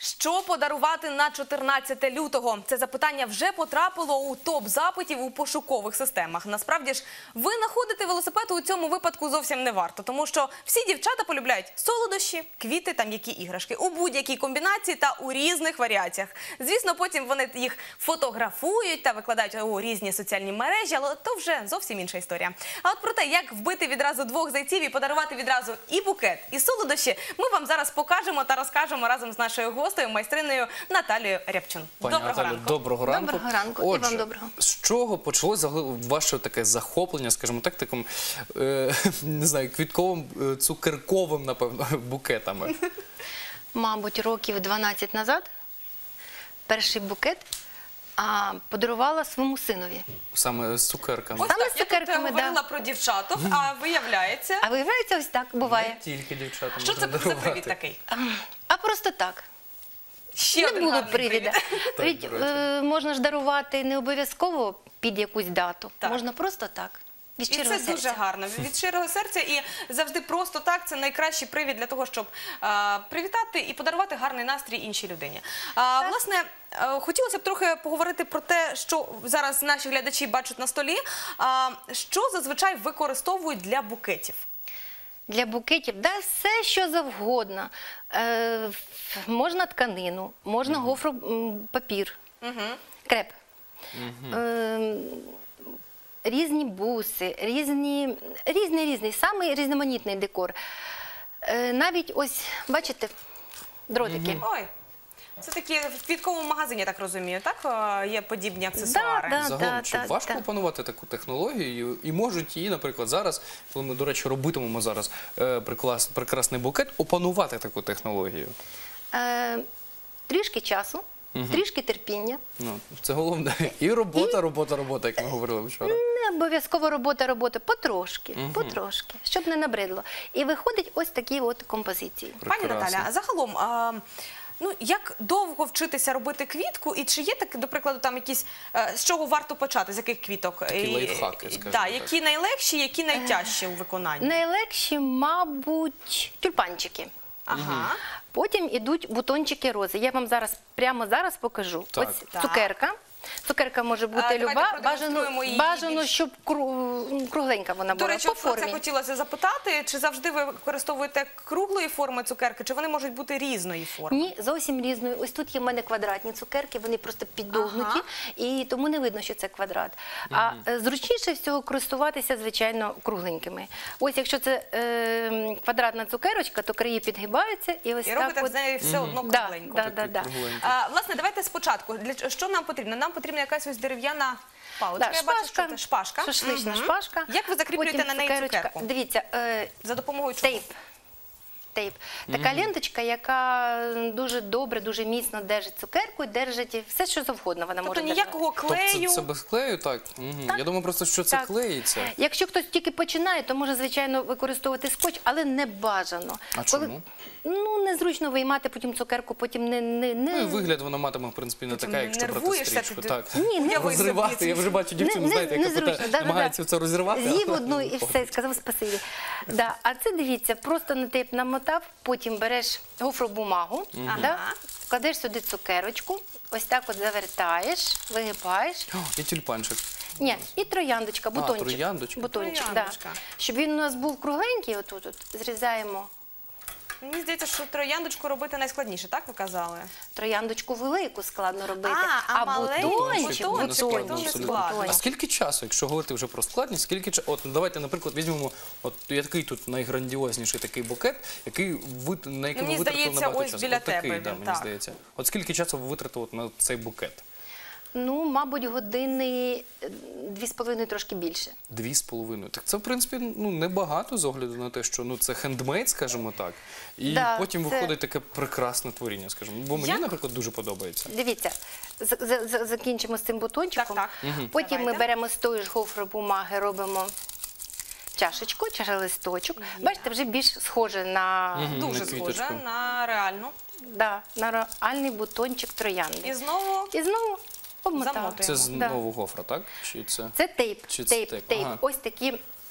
Що подарувати на 14 лютого? Це запитання вже потрапило у топ запитів у пошукових системах. Насправді ж, винаходити велосипед у цьому випадку зовсім не варто, тому що всі дівчата полюбляють солодощі, квіти та м'які іграшки у будь-якій комбінації та у різних варіаціях. Звісно, потім вони їх фотографують та викладають у різні соціальні мережі, але то вже зовсім інша історія. А от про те, як вбити відразу двох зайців і подарувати відразу і букет, і солодощі, ми вам зараз покажемо та розкажемо разом з нашою гостею, майстринею Наталією Рябчун. Доброго ранку. Доброго ранку. Доброго ранку. Отже, і вам доброго. З чого почалося ваше таке захоплення, скажімо так, таким, не знаю, квітковим, цукерковим, напевно, букетами? Мабуть, років 12 назад перший букет подарувала своєму синові. Саме з цукерками? Ось Саме так, з я тут цукерками, говорила про дівчаток, а виявляється... А виявляється, ось так буває. Не тільки дівчата Що це можна за дарувати. привід такий? А просто так. Ще Не один було гарний привіда. привід. Так, Ведь, до речі. можна ж дарувати не обов'язково під якусь дату. Так. Можна просто так. Від І щирого це дуже серця. гарно. Від щирого серця і завжди просто так – це найкращий привід для того, щоб привітати і подарувати гарний настрій іншій людині. Власне, хотілося б трохи поговорити про те, що зараз наші глядачі бачать на столі. Що зазвичай використовують для букетів? Для букетів, да, все, що завгодно. Можна тканину, можна гофропапір, креп. Різні буси, різний, самий різноманітний декор. Навіть ось, бачите, дротики. Ой, це такі в квітковому магазині, я так розумію, так? Є подібні аксесуари. Да. Загалом, чи важко да. опанувати таку технологію? І можуть її, наприклад, зараз, коли ми, до речі, робитимемо зараз прекрасний букет, опанувати таку технологію? Трішки часу, трішки терпіння. Ну, це головне. І робота, як ми говорили вчора. Не обов'язково робота, потрошки, щоб не набридло. І виходить ось такі от композиції. Пані Прекрасно. Наталя, а загалом, як довго вчитися робити квітку? І чи є таке, до прикладу, там якісь, з чого варто почати, з яких квіток? Такі лайфхаки, скажімо Да, так. які найлегші, які найтяжчі у виконанні? Найлегші, мабуть, тюльпанчики. Ага. Потім йдуть бутончики рози. Я вам прямо зараз покажу. Так. Ось Так. цукерка. Цукерка може бути Давайте люба, продемонструємо її бажано, більш. щоб кругленька вона До була речі, по от про це формі. хотілося запитати. Чи завжди ви використовуєте круглої форми цукерки, чи вони можуть бути різної форми? Ні, зовсім різною. Ось тут є в мене квадратні цукерки, вони просто піддогнуті, Ага. і тому не видно, що це квадрат. А зручніше всього користуватися, звичайно, кругленькими. Ось якщо це квадратна цукерочка, то краї підгибаються і ось І так робите от. з нею все одно Да, кругленько. да. Кругленько. Власне, давайте спочатку. Що нам потрібно? Нам потрібна якась ось дерев'яна паличка. Да, Я бачу, шпажка, що це шпажка. шашлична шпажка. Як ви закріплюєте Потім на неї цукерочка. цукерку? Дивіться, За допомогою чого? Тейп. Така ленточка, яка дуже добре, дуже міцно держить цукерку і держить все, що завгодно вона Тобто може держати. ніякого клею? Тобто це без клею, так? Я думаю просто, що це Так. клеїться. Якщо хтось тільки починає, то може, звичайно, використовувати скотч, але не бажано. А чому? Незручно виймати потім цукерку, потім Ну і вигляд вона матиме, в принципі, не така, якщо брати нервуєшся, стрічку. ти- Так. Ні, не Розривати. Я вже бачу дівчину, знаєте, яка незручно, намагається це розірвати. З'їв але- одну і все, сказав спасибі. Да. А це, дивіться, просто на тейп намотав, потім береш гофробумагу, да, кладеш сюди цукерочку, ось так от завертаєш, вигибаєш. О, і тюльпанчик. Ні, і трояндочка, бутончик. трояндочка. Бутончик, Трояндочка. да. Щоб він у нас був кругленький, отут зрізаємо Мені здається, що трояндочку робити найскладніше, так ви казали? трояндочку велику складно робити, а маленьку бутончик, бутончик, Складно, то не абсолютно. складно. А скільки часу, якщо говорити вже про складність, скільки часу? От давайте, наприклад, візьмемо, от який тут найграндіозніший такий букет, на який ви Мені витратили здається, набагато ось часу. біля От такий, тебе да, він, мені так. здається. От скільки часу ви витратили на цей букет? Ну, мабуть, години 2,5, трошки більше. 2,5. Так це, в принципі, небагато з огляду на те, що це хендмейд, скажімо так. І Да, потім це- виходить таке прекрасне творіння, скажімо. Бо мені, Як? наприклад, дуже подобається. Дивіться, закінчимо з цим бутончиком. Так. Потім ми Давайте. беремо з тої ж гофробумаги, робимо чашечку, чашелисточок. Бачите, вже більш схоже на, Дуже на схоже квіточку. на реальну. да, на реальний бутончик троянди. І знову І знову обмотали. Замотуємо. Це Да. знову гофра, так? Чи це? Це тейп. Чи це Тейп, тейп? тейп. Ага. Ось такі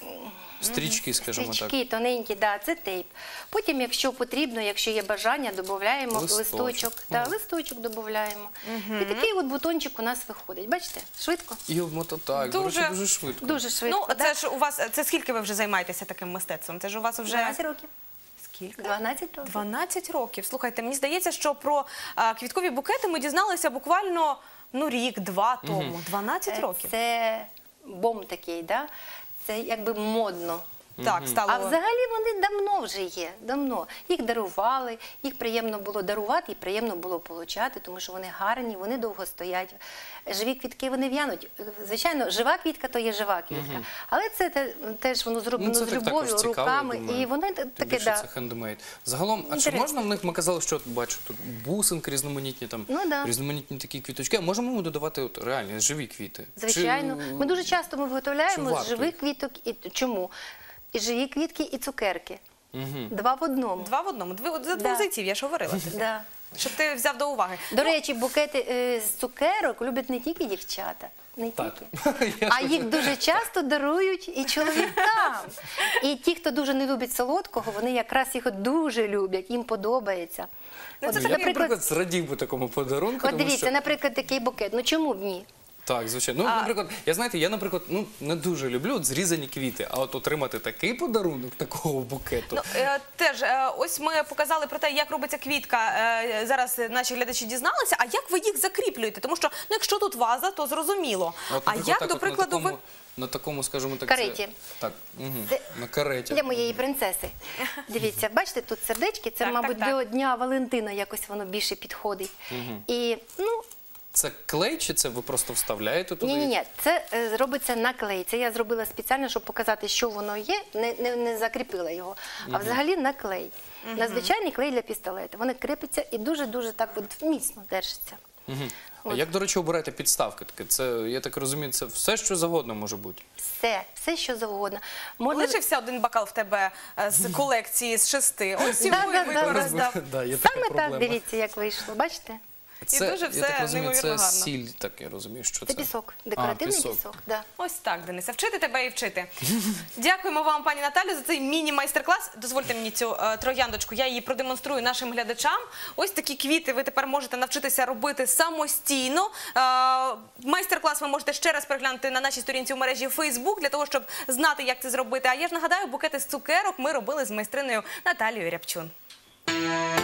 Стрічки, скажімо так. Стрічки тоненькі, да, це тейп. Потім, якщо потрібно, якщо є бажання, додаємо Листочок. листочок додаємо. І такий от бутончик у нас виходить. Бачите, швидко? І так, до речі, Дуже- дуже швидко. Дуже швидко. Ну, да? це ж у вас, це скільки ви вже займаєтеся таким мистецтвом? Це ж у вас вже 12 років. скільки? 12 років. 12 років. Слухайте, мені здається, що про квіткові букети ми дізналися буквально рік-два тому. 12 років. Це бом такий, да? Це якби модно. Так, стало. А взагалі вони давно вже є, давно. Їх дарували, їх приємно було дарувати і приємно було получати, тому що вони гарні, вони довго стоять. Живі квітки, вони в'януть. Звичайно, жива квітка – то є жива квітка. Але це теж воно зроблено це з так любов'ю, також цікаво, руками. я думаю. І воно Тим таке, більше да. це хендмейд. Загалом, а чи Інтересно. можна в них, ми казали, що бачу тут бусинки різноманітні, там, Ну, да. різноманітні такі квіточки, а можемо ми додавати от, реальні, живі квіти? Звичайно. Чи- Ми дуже часто чи виготовляємо з варто живих їх? квіток. Чому? І живі квітки, і цукерки. Два в одному. Два в одному. За Да. двох зайців, я ж говорила. Да. Щоб ти взяв до уваги. До речі, букети з цукерок люблять не тільки дівчата, не Так. тільки, а їх дуже часто дарують і чоловікам. І ті, хто дуже не любить солодкого, вони якраз його дуже люблять, їм подобається. Ну, От, це Я, наприклад, зрадів би такому подарунку, от тому дивіться, що... наприклад, такий букет. Ну чому б ні? Так, звичайно. Ну, наприклад, я, наприклад, не дуже люблю от зрізані квіти, а от отримати такий подарунок, такого букету. Ну, теж, ось ми показали про те, як робиться квітка. Зараз наші глядачі дізналися. А як ви їх закріплюєте? Тому що, ну, якщо тут ваза, то зрозуміло. От, А наприклад, як, так до от прикладу, ви... на такому, скажімо так, Кареті. Це, так, Це на кареті. Для моєї принцеси. Дивіться, бачите, тут сердечки, це, Так, мабуть, так, так. до Дня Валентина якось воно більше підходить. І, ну, Це клей, чи це ви просто вставляєте туди? ні, це робиться на клей. Це я зробила спеціально, щоб показати, що воно є, не закріпила його. А взагалі на клей. На звичайний клей для пістолета. Вони кріпляться і дуже-дуже так от міцно держаться. А як, до речі, обираєте підставки? Таке? Це, я так розумію, це все, що завгодно може бути. Все, що завгодно. Можна... Лишився один бокал в тебе з колекції з 6. Ось його Да, і да, використав. Да, є така Саме так, проблема. дивіться, як вийшло. Бачите? Це, дуже я все так розумію, неймовірно це гарно. сіль, так я розумію, що це. Це пісок, декоративний пісок. пісок. Да. Ось так, Денисе, вчити тебе і вчити. Дякуємо вам, пані Наталю, за цей міні-майстер-клас. Дозвольте мені цю трояндочку, я її продемонструю нашим глядачам. Ось такі квіти ви тепер можете навчитися робити самостійно. Майстер-клас ви можете ще раз переглянути на нашій сторінці у мережі Facebook, для того, щоб знати, як це зробити. А я ж нагадаю, букети з цукерок ми робили з майстриною Наталією Рябчун.